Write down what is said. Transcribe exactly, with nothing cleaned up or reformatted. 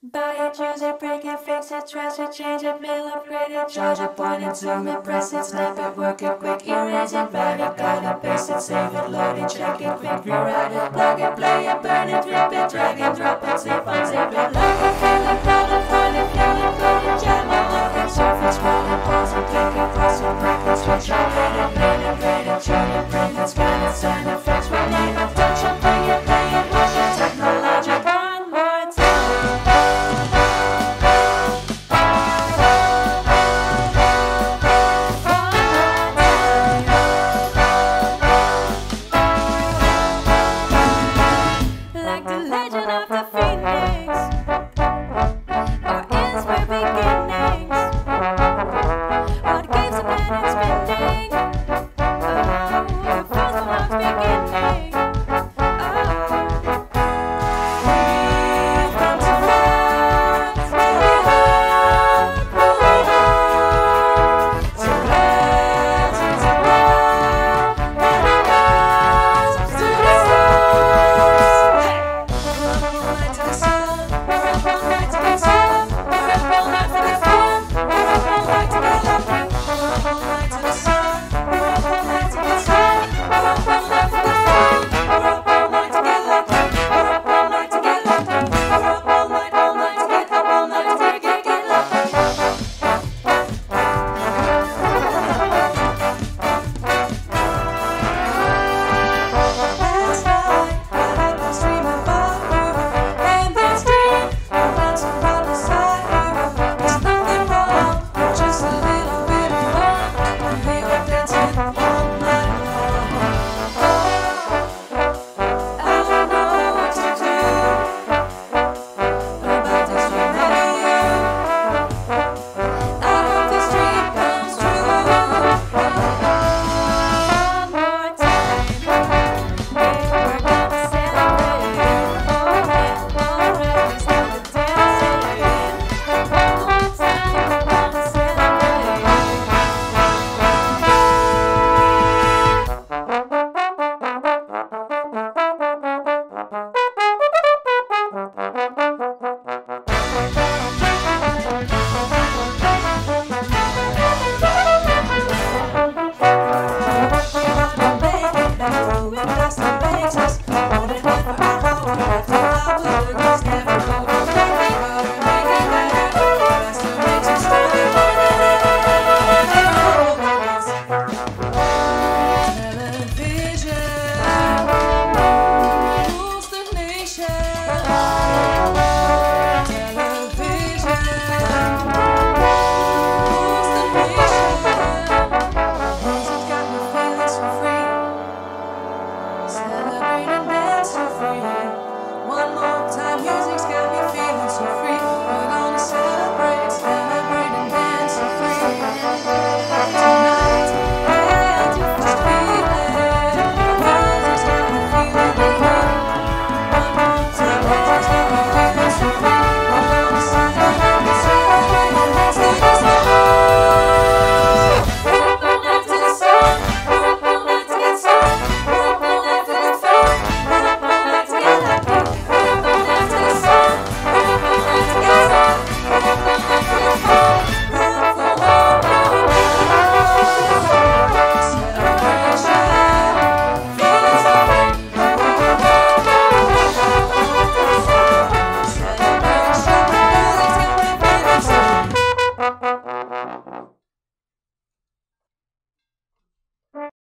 Buy it, use it, break it, fix it, trash it, change it, mail, upgrade it, charge it, point it, zoom it, press it, snap it, work it, quick, erase it, write it, cut it, paste it, save it, load it, check it, quick, rewrite it, plug it, play it, burn it, rip it, drag it, drop it, zip on